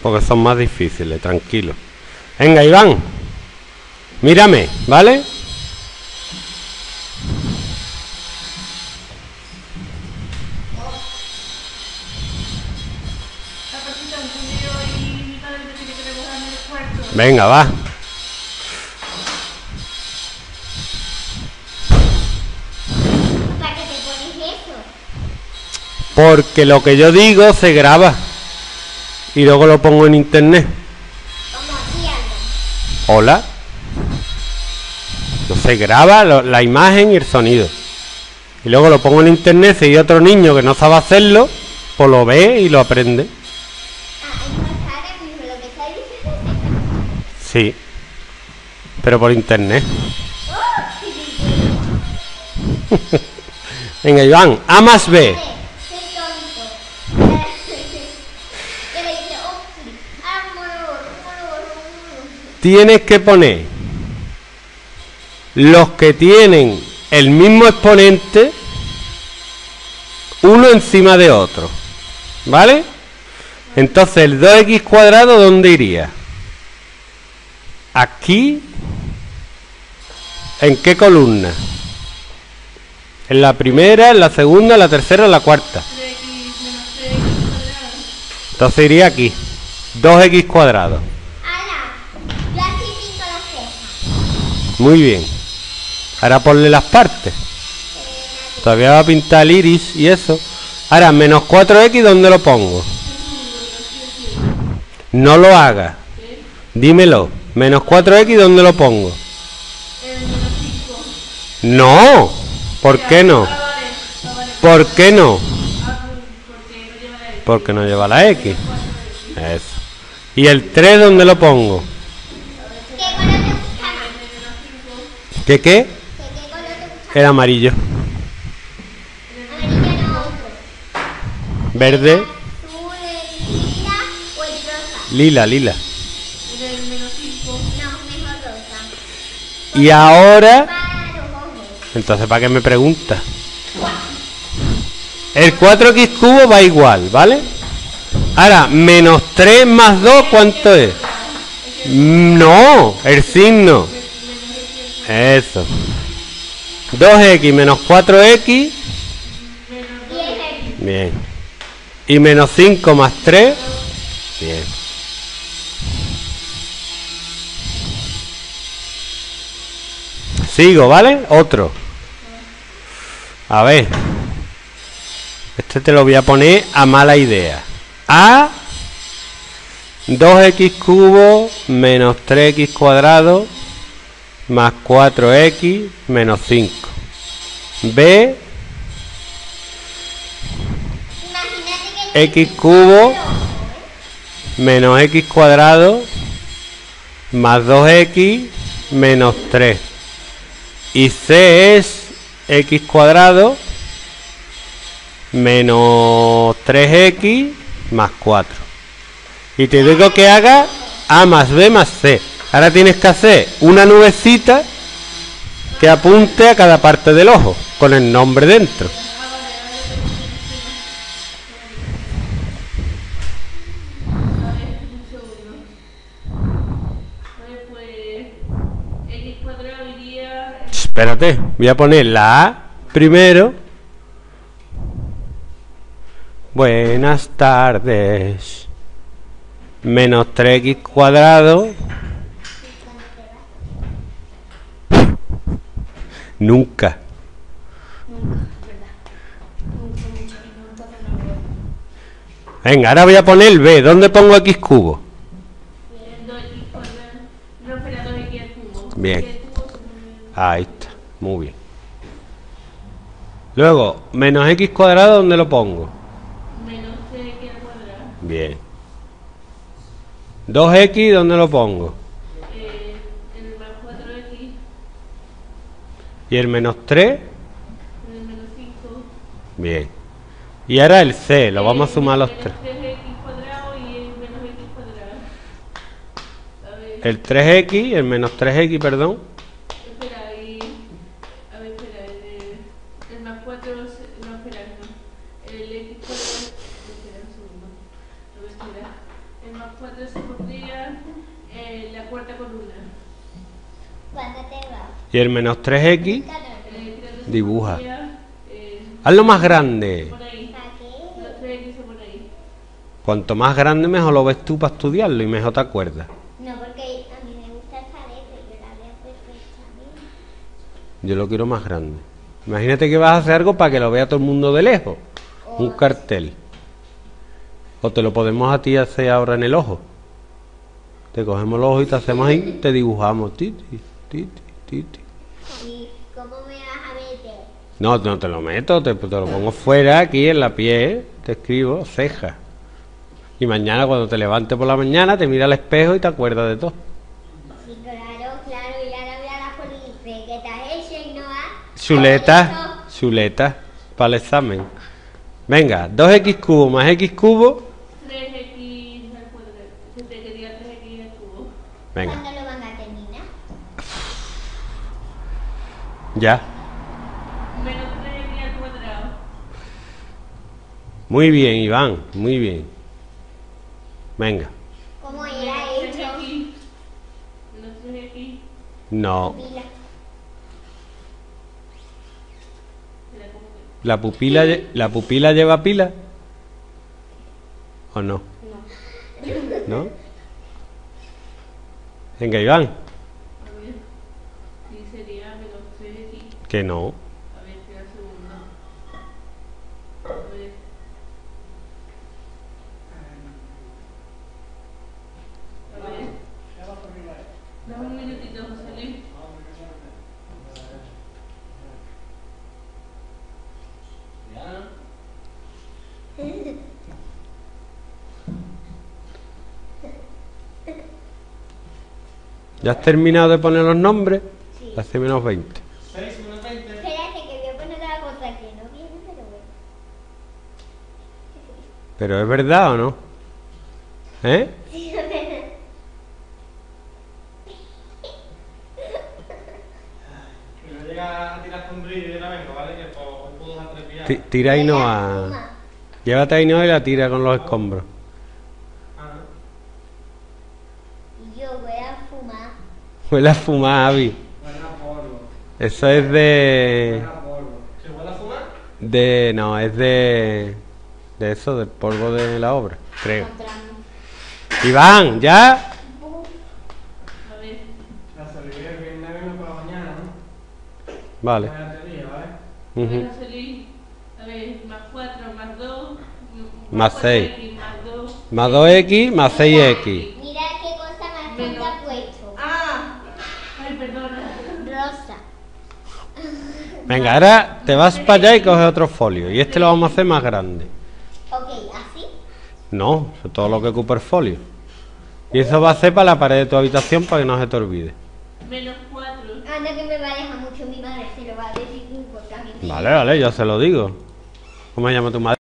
porque son más difíciles, tranquilo. Venga, Iván, mírame, ¿vale? Venga, va. ¿Para qué te pones eso? Porque lo que yo digo se graba y luego lo pongo en internet. Como aquí ando. Hola. No se graba la imagen y el sonido. Y luego lo pongo en internet. Si hay otro niño que no sabe hacerlo, pues lo ve y lo aprende. Ah, hay más ahora mismo lo que está diciendo. Sí. Pero por internet. Venga, Iván. A más B. Qué tonto. Que le dice, oh, sí. Tienes que poner los que tienen el mismo exponente uno encima de otro, ¿vale? Entonces el 2x cuadrado, ¿dónde iría? Aquí. ¿En qué columna? En la primera, en la segunda, en la tercera, en la cuarta. Entonces iría aquí. 2x cuadrado. Ahora, yo así pinto las cejas. Muy bien. Ahora ponle las partes. Todavía va a pintar el iris y eso. Ahora, menos 4x, ¿dónde lo pongo? No lo hagas. Dímelo. Menos 4x, ¿dónde lo pongo? No. ¿Por qué no? ¿Por qué no? Porque no lleva la X. Eso. ¿Y el 3 dónde lo pongo? ¿Qué color te gusta más? ¿Qué? ¿Qué color te gusta El amarillo. más? Amarillo no, otro. Verde. Azul, el lila o el rosa. Lila, lila. No, mejor rosa. Y ahora... Para los ojos. Entonces, ¿para qué me preguntas? El 4x cubo va igual, ¿vale? Ahora, menos 3 más 2, ¿cuánto es? No, el signo. Eso. 2x menos 4x. 10x. Bien. Y menos 5 más 3. Bien. Sigo, ¿vale? Otro. A ver. Este te lo voy a poner a mala idea. A 2x cubo menos 3x cuadrado más 4x menos 5. B Imagínate que x cubo menos x cuadrado más 2x menos 3. Y C es x cuadrado menos 3x más 4. Y te digo que haga A más B más C. Ahora tienes que hacer una nubecita que apunte a cada parte del ojo con el nombre dentro. Espérate, voy a poner la A primero. Buenas tardes. Menos 3x cuadrado. Nunca. Venga, ahora voy a poner el B. ¿Dónde pongo x cubo? Bien. Ahí está. Muy bien. Luego, menos x cuadrado, ¿dónde lo pongo? Menos x al cuadrado. Bien. 2x, ¿dónde lo pongo? En el más 4x. ¿Y el menos 3? En el menos 5. Bien. Y ahora el C, lo vamos a sumar los tres. El 3x cuadrado y el menos x cuadrado. A ver, El 3x, el menos 3x, perdón. espera, y... A ver, espera, el más 4... No, espera, no. El x cuadrado... Espera un segundo. No me espera. El más 4 se pondría la cuarta columna. ¿Cuándo te vas? Y el menos 3x, Claro. El 3 se Dibuja. pondría, hazlo más grande. por ahí. ¿Para qué? Los 3X se pone ahí. Cuanto más grande, mejor lo ves tú para estudiarlo y mejor te acuerdas. No, porque a mí me gusta el palete, yo la veo perfectamente. Yo lo quiero más grande. Imagínate que vas a hacer algo para que lo vea todo el mundo de lejos. Un cartel. O te lo podemos a ti hacer ahora en el ojo. Te cogemos los ojos y te hacemos ahí, te dibujamos. Titi, titi, titi. ¿Y cómo me vas a meter? No, no te lo meto, te lo pongo fuera, aquí en la piel, te escribo ceja. Y mañana cuando te levantes por la mañana, te mira al espejo y te acuerdas de todo. Sí, claro, claro, y ahora voy a la policía que te has hecho y no has... Chuleta, chuleta, para el examen. Venga, 2x cubo más x cubo. 3X al cuadrado. Se te quería 3X al cubo. Venga, ¿Cuándo lo van a terminar? ya. Menos 3X al cuadrado. Muy bien, Iván, muy bien. Venga. ¿Cómo Menos era hecho? 3X. Menos 3X. No, Mira, Era como que... ¿la pupila lleva pila? ¿O no? ¿No? Venga, Iván, A ver. Sí, sería menos 3X. que no. A ver, espera un segundo. A ver. A ver. Dame un minutito, José Luis. ¿Ya has terminado de poner los nombres? sí. Hace menos 20. Espérate que voy a poner otra cosa que no viene, pero bueno. ¿Pero es verdad o no? ¿Eh? Si no llega a tirar con brillo, yo la vengo, ¿vale? Que hoy puedo dejar tres pilladas. Tira a Ainhoa. Llévate a Ainhoa y la tira con los escombros. Ah, Y yo voy a fumar. Huele a fumar, Avi. buena polvo. Eso es de... Buena polvo. ¿Se puede fumar? No, es de... De eso, del polvo de la obra, creo. Encontramos. Iván, ¿ya? A ver. La salida el viernes vengo por la mañana, ¿no? Vale. Vaya teoría, ¿vale? A ver, Ujú. José Luis. A ver, más 4, más 2. Más 6. Más 2. Más 2x, más 6x. Mira qué cosa más tonta ha puesto. ¡Ah! Ay, perdona. Rosa. Venga, ahora te vas para allá y coges otro folio. Y este lo vamos a hacer más grande. Ok, así. No, eso es todo lo que ocupa el folio. Y eso va a ser para la pared de tu habitación para que no se te olvide. Menos 4. Anda que me va a dejar mucho mi madre, se lo va a decir porque a mí me- Vale, vale, yo se lo digo. ¿Cómo se llama tu madre?